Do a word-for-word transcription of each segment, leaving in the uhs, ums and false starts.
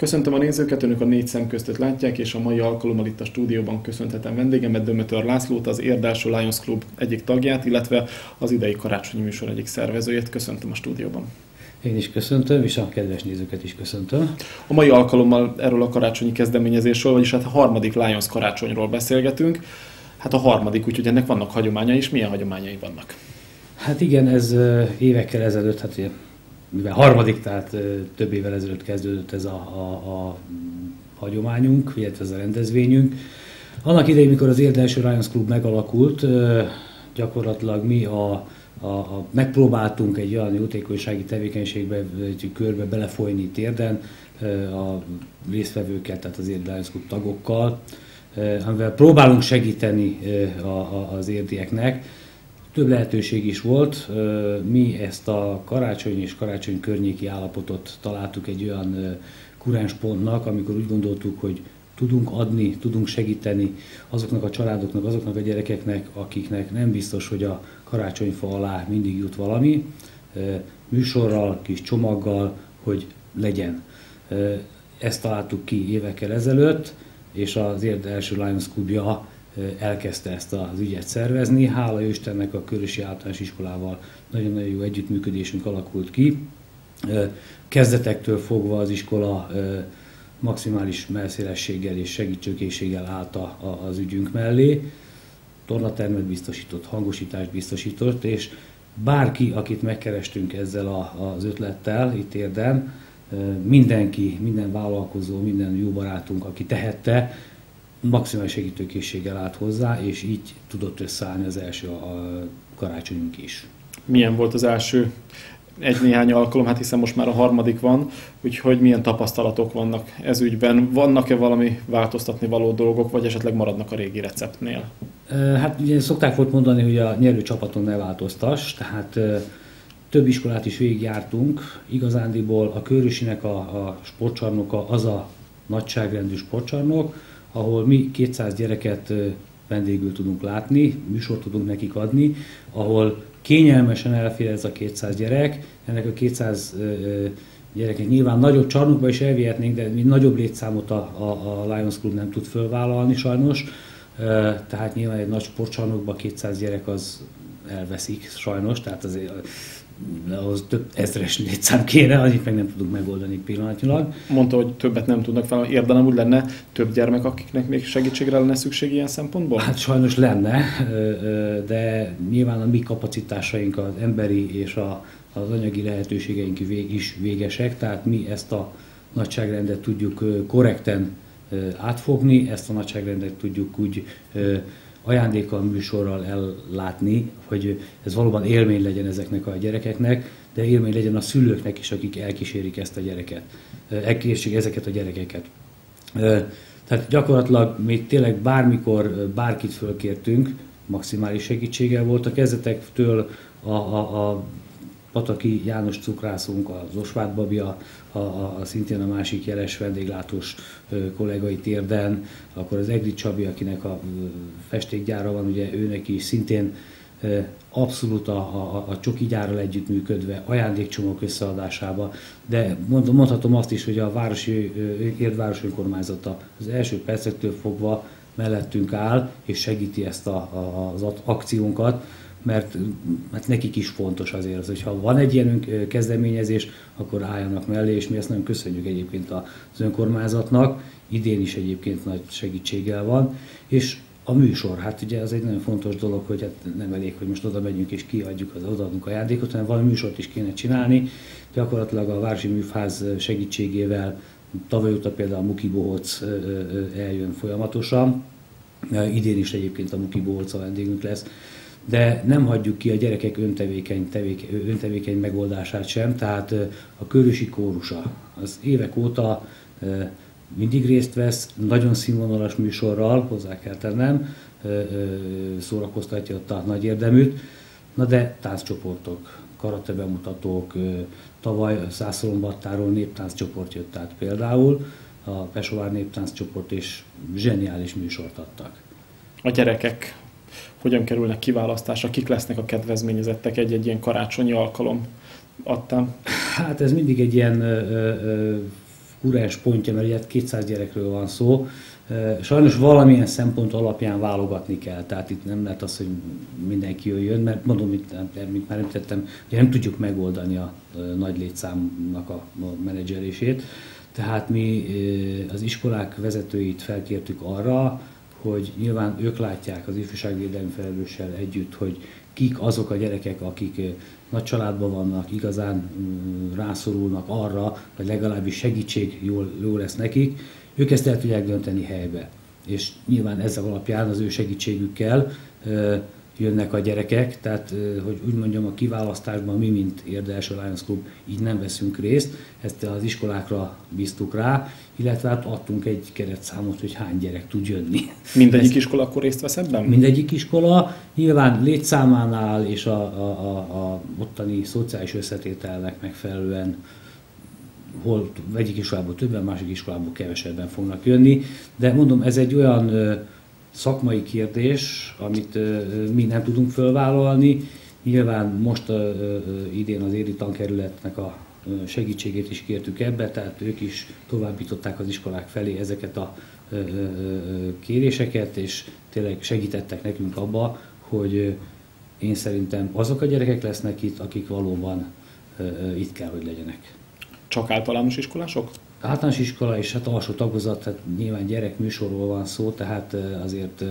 Köszöntöm a nézőket, önök a Négy Szem Köztöt látják, és a mai alkalommal itt a stúdióban köszönhetem vendégemet, Dömötör Lászlót, az Érd-Alsó Lions Club egyik tagját, illetve az idei karácsonyi műsor egyik szervezőjét. Köszöntöm a stúdióban. Én is köszöntöm, és a kedves nézőket is köszöntöm. A mai alkalommal erről a karácsonyi kezdeményezésről, vagyis hát a harmadik Lions karácsonyról beszélgetünk. Hát a harmadik, úgyhogy ennek vannak hagyományai, és milyen hagyományai vannak? Hát igen, ez évekkel ezelőtt, hát mivel harmadik, tehát több évvel ezelőtt kezdődött ez a, a, a hagyományunk, illetve ez a rendezvényünk. Annak idején, mikor az Érd-Alsó Lions Club megalakult, gyakorlatilag mi a, a, a, megpróbáltunk egy olyan jótékonysági tevékenységbe, egy körbe belefolyni itt Érden a résztvevőkkel, tehát az Érd Lions Club tagokkal, amivel próbálunk segíteni a, a, az érdieknek. Több lehetőség is volt. Mi ezt a karácsony és karácsony környéki állapotot találtuk egy olyan kuráns pontnak, amikor úgy gondoltuk, hogy tudunk adni, tudunk segíteni azoknak a családoknak, azoknak a gyerekeknek, akiknek nem biztos, hogy a karácsonyfa alá mindig jut valami, műsorral, kis csomaggal, hogy legyen. Ezt találtuk ki évekkel ezelőtt, és az Érd-Alsó Lions Clubja elkezdte ezt az ügyet szervezni. Hála Istennek a Körösi Általános Iskolával nagyon-nagyon jó együttműködésünk alakult ki. Kezdetektől fogva az iskola maximális mellszélességgel és segítőkészséggel állt az ügyünk mellé. Tornatermet biztosított, hangosítást biztosított, és bárki, akit megkerestünk ezzel az ötlettel itt Érden, mindenki, minden vállalkozó, minden jó barátunk, aki tehette, maximális segítőkészséggel állt hozzá, és így tudott összeállni az első a karácsonyunk is. Milyen volt az első egy-néhány alkalom, hát hiszen most már a harmadik van, úgyhogy milyen tapasztalatok vannak ez ügyben? Vannak-e valami változtatni való dolgok, vagy esetleg maradnak a régi receptnél? Hát ugye szokták volt mondani, hogy a nyerő csapaton ne változtass, tehát több iskolát is végigjártunk. Igazándiból a Körösinek a, a sportcsarnoka az a nagyságrendű sportcsarnok, ahol mi kétszáz gyereket vendégül tudunk látni, műsort tudunk nekik adni, ahol kényelmesen elfér ez a kétszáz gyerek. Ennek a kétszáz gyerekek nyilván nagyobb csarnokba is elvihetnénk, de mi nagyobb létszámot a, a, a Lions Club nem tud fölvállalni sajnos. Tehát nyilván egy nagy sportcsarnokba kétszáz gyerek az elveszik sajnos, tehát azért ahhoz több ezres létszám kéne, annyit meg nem tudunk megoldani pillanatnyilag. Mondta, hogy többet nem tudnak fel, érdenem úgy lenne több gyermek, akiknek még segítségre lenne szükség ilyen szempontból? Hát sajnos lenne, de nyilván a mi kapacitásaink, az emberi és a, az anyagi lehetőségeink is végesek, tehát mi ezt a nagyságrendet tudjuk korrekten átfogni, ezt a nagyságrendet tudjuk úgy ajándékkal, műsorral ellátni, hogy ez valóban élmény legyen ezeknek a gyerekeknek, de élmény legyen a szülőknek is, akik elkísérik ezt a gyereket, elkísérik ezeket a gyerekeket. Tehát gyakorlatilag még tényleg bármikor bárkit fölkértünk, maximális segítséggel volt a kezdetektől a, a, a Pataki János cukrászunk, az Osváth Babi, a, a, a, szintén a másik jeles vendéglátós kollégai Érden, akkor az Egri Csabi, akinek a festékgyára van, ugye őnek is szintén abszolút a, a, a csoki gyárral együttműködve, ajándékcsomók összeadásába, de mond, mondhatom azt is, hogy a városi, Érd város önkormányzata az első percektől fogva mellettünk áll, és segíti ezt a, a, az akciónkat, mert, mert nekik is fontos azért az, hogy ha van egy ilyen kezdeményezés, akkor álljanak mellé, és mi ezt nagyon köszönjük egyébként az önkormányzatnak, idén is egyébként nagy segítséggel van, és a műsor, hát ugye az egy nagyon fontos dolog, hogy hát nem elég, hogy most oda megyünk és kiadjuk, az odaadunk ajándékot, hanem valami műsort is kéne csinálni. Gyakorlatilag a Városi Műfáz segítségével tavaly óta például a Muki Bohóc eljön folyamatosan, idén is egyébként a Muki Bohóc a vendégünk lesz, de nem hagyjuk ki a gyerekek öntevékeny, tevéke, öntevékeny megoldását sem, tehát a Körösi Kórusa az évek óta mindig részt vesz, nagyon színvonalas műsorral, hozzá kell tennem, szórakoztatja ott a nagy érdeműt, na de tánccsoportok, karate bemutatók, tavaly Szászolombattáról néptánccsoport jött át például, a Pesovár néptánccsoport, és zseniális műsort adtak. A gyerekek hogyan kerülnek kiválasztásra, kik lesznek a kedvezményezettek egy-egy ilyen karácsonyi alkalom adtam? Hát ez mindig egy ilyen ö, ö, kurens pontja, mert ugye kétszáz gyerekről van szó. Sajnos valamilyen szempont alapján válogatni kell, tehát itt nem lehet az, hogy mindenki jöjjön, mert mondom, mint, mint már említettem, hogy nem tudjuk megoldani a nagy létszámnak a menedzselését. Tehát mi az iskolák vezetőit felkértük arra, hogy nyilván ők látják az ifjúságvédelmi felelőssel együtt, hogy kik azok a gyerekek, akik nagy családban vannak, igazán rászorulnak arra, hogy legalábbis segítség jól, jól lesz nekik, ők ezt el tudják dönteni helybe. És nyilván ezzel alapján az ő segítségükkel jönnek a gyerekek, tehát hogy úgy mondjam, a kiválasztásban mi, mint Érdeelső Lions Club így nem veszünk részt, ezt az iskolákra bíztuk rá, illetve hát adtunk egy keretszámot, hogy hány gyerek tud jönni. Mindegyik Ez, iskola akkor részt vesz ebben? Mindegyik iskola, nyilván létszámánál és a, a, a, a ottani szociális összetételnek megfelelően hol egyik iskolából többen, másik iskolából kevesebben fognak jönni, de mondom, ez egy olyan szakmai kérdés, amit mi nem tudunk fölvállalni. Nyilván most idén az Éri Tankerületnek a segítségét is kértük ebbe, tehát ők is továbbították az iskolák felé ezeket a kéréseket, és tényleg segítettek nekünk abba, hogy én szerintem azok a gyerekek lesznek itt, akik valóban itt kell, hogy legyenek. Csak általános iskolások? Általános iskola és hát alsó tagozat, tehát nyilván gyerekműsorról van szó, tehát azért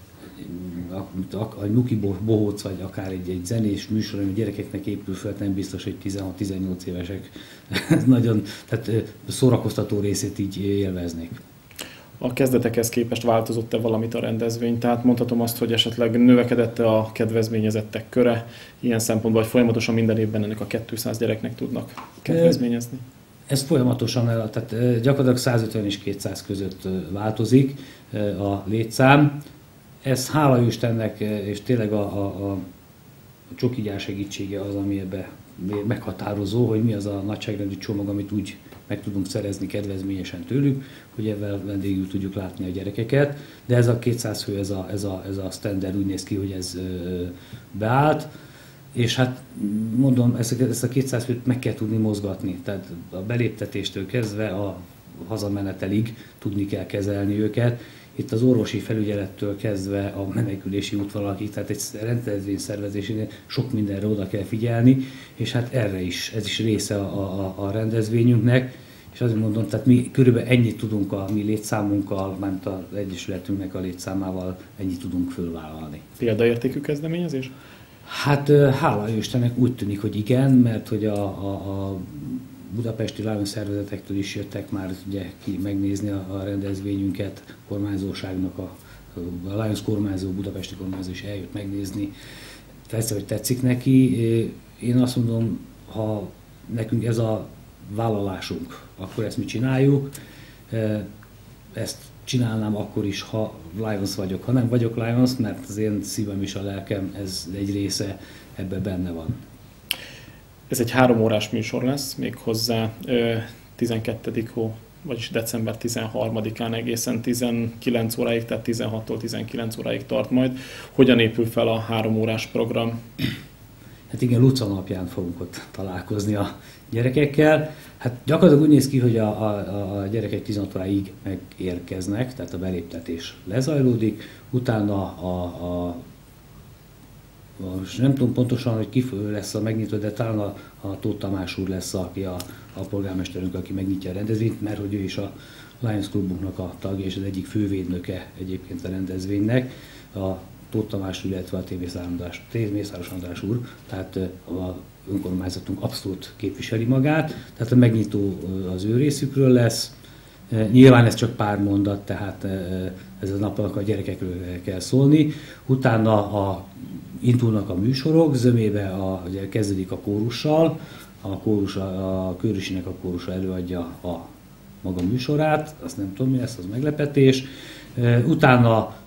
a, a, a nyuki bohóc, vagy akár egy, egy zenés műsor, ami gyerekeknek épül fel, nem biztos, hogy tizenhat-tizennyolc évesek nagyon, tehát szórakoztató részét így élveznék. A kezdetekhez képest változott-e valamit a rendezvény? Tehát mondhatom azt, hogy esetleg növekedett-e a kedvezményezettek köre, ilyen szempontból, hogy folyamatosan minden évben ennek a kétszáz gyereknek tudnak kedvezményezni? Ez folyamatosan, tehát gyakorlatilag százötven és kétszáz között változik a létszám. Ez hála Istennek, és tényleg a, a, a csoki gyár segítsége az, ami ebbe meghatározó, hogy mi az a nagyságrendű csomag, amit úgy meg tudunk szerezni kedvezményesen tőlük, hogy ebben vendégül tudjuk látni a gyerekeket. De ez a kétszáz fő, ez a, ez a, ez a standard úgy néz ki, hogy ez beállt. És hát mondom, ezt, ezt a kétszáz főt meg kell tudni mozgatni, tehát a beléptetéstől kezdve a hazamenetelig tudni kell kezelni őket. Itt az orvosi felügyelettől kezdve a menekülési útvonalakig, tehát egy rendezvény szervezésénél sok mindenre oda kell figyelni, és hát erre is, ez is része a, a, a rendezvényünknek. És azért mondom, tehát mi körülbelül ennyit tudunk a mi létszámunkkal, mármint az Egyesületünknek a létszámával, ennyit tudunk fölvállalni. Példaértékű kezdeményezés? Hát hála Istennek úgy tűnik, hogy igen, mert hogy a, a, a budapesti Lions szervezetektől is jöttek már ugye ki megnézni a, a rendezvényünket, kormányzóságnak, a, a Lions kormányzó, budapesti kormányzó is eljött megnézni. Persze, hogy tetszik neki. Én azt mondom, ha nekünk ez a vállalásunk, akkor ezt mi csináljuk. Ezt csinálnám akkor is, ha Lions vagyok. Ha nem vagyok Lions, mert az én szívem és a lelkem, ez egy része ebben benne van. Ez egy három órás műsor lesz, méghozzá tizenkettedik hó, vagyis december tizenharmadikán egészen tizenkilenc óráig, tehát tizenhattól tizenkilenc óráig tart majd. Hogyan épül fel a három órás program? Hát igen, Luca napján fogunk ott találkozni a gyerekekkel. Hát gyakorlatilag úgy néz ki, hogy a, a, a gyerekek tizenhat óráig megérkeznek, tehát a beléptetés lezajlódik, utána a, a, a nem tudom pontosan, hogy ki lesz a megnyitó, de talán a, a Tóth Tamás úr lesz, aki a, a polgármesterünk, aki megnyitja a rendezvényt, mert hogy ő is a Lions Clubunknak a tagja és az egyik fővédnöke egyébként a rendezvénynek. A Tóth Tamás, illetve a Mészáros András úr, tehát a önkormányzatunk abszolút képviseli magát, tehát a megnyitó az ő részükről lesz. Nyilván ez csak pár mondat, tehát ez a napnak a gyerekekről kell szólni. Utána a, indulnak a műsorok, zömébe a, ugye kezdődik a kórussal, a, kórus, a Kőrösinek a kórusa előadja a maga műsorát, azt nem tudom mi lesz, az meglepetés. Utána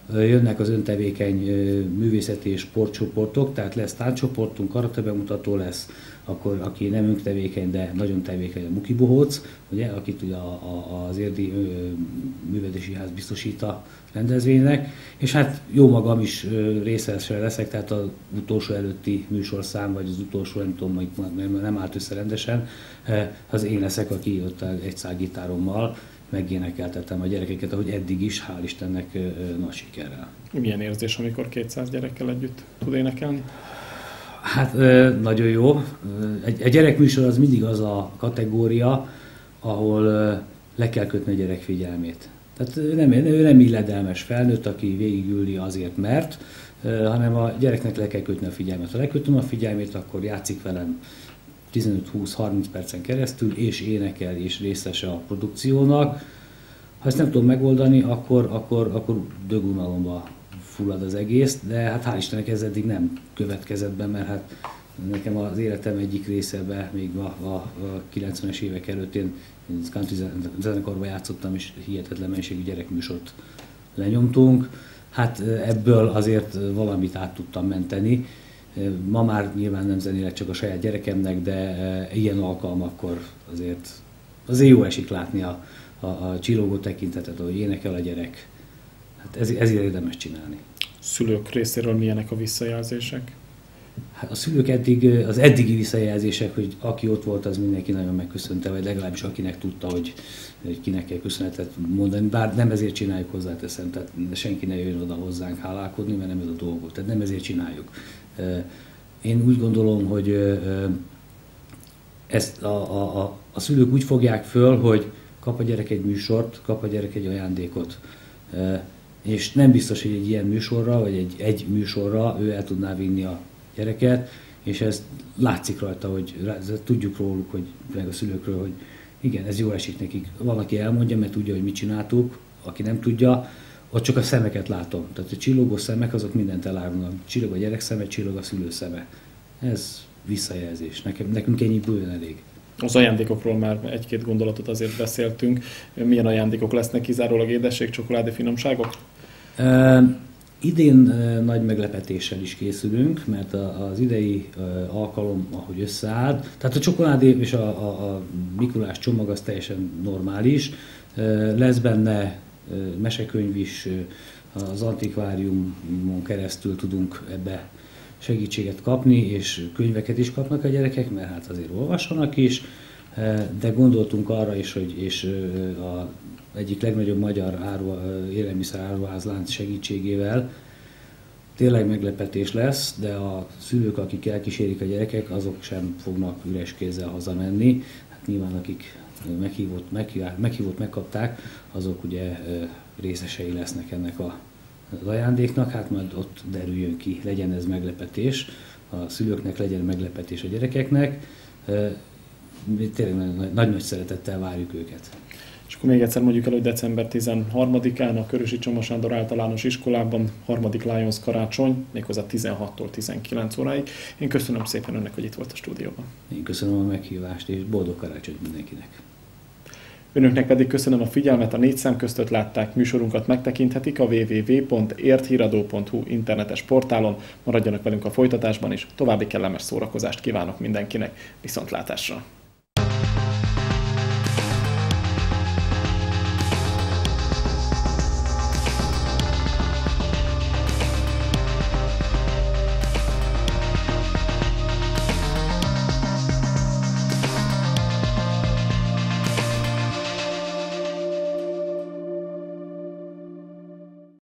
jönnek az öntevékeny művészeti és sportcsoportok, tehát lesz tánccsoportunk, karate bemutató lesz, akkor aki nem öntevékeny, de nagyon tevékeny, a Muki Bohóc, ugye, akit ugye a, a, az Érdi Művelődési Ház biztosít a rendezvénynek, és hát jó magam is részese leszek, tehát az utolsó előtti műsorszám, vagy az utolsó, nem tudom, nem, nem állt össze rendesen, az én leszek, aki ott egy szál gitárommal megénekeltettem a gyerekeket, ahogy eddig is, hál' Istennek nagy sikerrel. Milyen érzés, amikor kétszáz gyerekkel együtt tud énekelni? Hát nagyon jó. Egy, egy gyerekműsor az mindig az a kategória, ahol le kell kötni a gyerek figyelmét. Tehát ő nem, ő nem illedelmes felnőtt, aki végigüli azért, mert, hanem a gyereknek le kell kötni a figyelmet. Ha lekötöm a figyelmét, akkor játszik velem tizenöt-húsz-harminc percen keresztül, és énekel, és részese a produkciónak. Ha ezt nem tudom megoldani, akkor, akkor, akkor dögunalomba fullad az egész, de hát hál' Istennek ez eddig nem következett be, mert hát nekem az életem egyik részében, még a, a, a kilencvenes évek előtt én country zenekarban játszottam, és hihetetlen mennyiségű gyerekműsort lenyomtunk. Hát ebből azért valamit át tudtam menteni. Ma már nyilván nem zenélek csak a saját gyerekemnek, de ilyen alkalmakkor azért, azért jó esik látni a, a, a csillogó tekintetet, ahogy énekel a gyerek. Hát ez, ezért érdemes csinálni. Szülők részéről milyenek a visszajelzések? Hát a szülők eddig, az eddigi visszajelzések, hogy aki ott volt, az mindenki nagyon megköszönte, vagy legalábbis akinek tudta, hogy, hogy kinek kell köszönetet mondani. Bár nem ezért csináljuk, hozzáteszem, tehát senki ne jöjjön oda hozzánk hálálkodni, mert nem ez a dolgok, tehát nem ezért csináljuk. Én úgy gondolom, hogy ezt a, a, a, a szülők úgy fogják föl, hogy kap a gyerek egy műsort, kap a gyerek egy ajándékot. És nem biztos, hogy egy ilyen műsorra, vagy egy, egy műsorra ő el tudná vinni a gyereket, és ez látszik rajta, hogy tudjuk róluk, hogy, meg a szülőkről, hogy igen, ez jól esik nekik. Valaki elmondja, mert tudja, hogy mit csináltuk, aki nem tudja, ott csak a szemeket látom. Tehát a csillogó szemek, azok mindent elárulnak. Csillog a gyerek szeme, csillog a szülő szeme. Ez visszajelzés. Nekem, nekünk ennyi bőven elég. Az ajándékokról már egy-két gondolatot azért beszéltünk. Milyen ajándékok lesznek, kizárólag édesség, csokoládé, finomságok? E, idén e, nagy meglepetéssel is készülünk, mert a, az idei e, alkalom, ahogy összeállt, tehát a csokoládé és a, a, a Mikulás csomag az teljesen normális. E, lesz benne e, mesekönyv is, e, az antikváriumon keresztül tudunk ebbe segítséget kapni, és könyveket is kapnak a gyerekek, mert hát azért olvassanak is, de gondoltunk arra is, hogy és a egyik legnagyobb magyar áru, élelmiszer áruházlánc segítségével tényleg meglepetés lesz, de a szülők, akik elkísérik a gyerekek, azok sem fognak üres kézzel hazamenni. Hát nyilván akik meghívót, meghívót, meghívót megkapták, azok ugye részesei lesznek ennek a az ajándéknak, hát majd ott derüljön ki, legyen ez meglepetés, a szülőknek legyen meglepetés a gyerekeknek, tényleg nagy-nagy szeretettel várjuk őket. És akkor még egyszer mondjuk el, hogy december tizenharmadikán a Körösi Csoma Sándor Általános Iskolában harmadik Lions karácsony, méghozzá tizenhattól tizenkilenc óráig. Én köszönöm szépen önnek, hogy itt volt a stúdióban. Én köszönöm a meghívást, és boldog karácsonyt mindenkinek. Önöknek pedig köszönöm a figyelmet, a négy szem között látták, műsorunkat megtekinthetik a double-u double-u double-u pont érthíradó pont hu internetes portálon. Maradjanak velünk a folytatásban is, további kellemes szórakozást kívánok mindenkinek, viszontlátásra!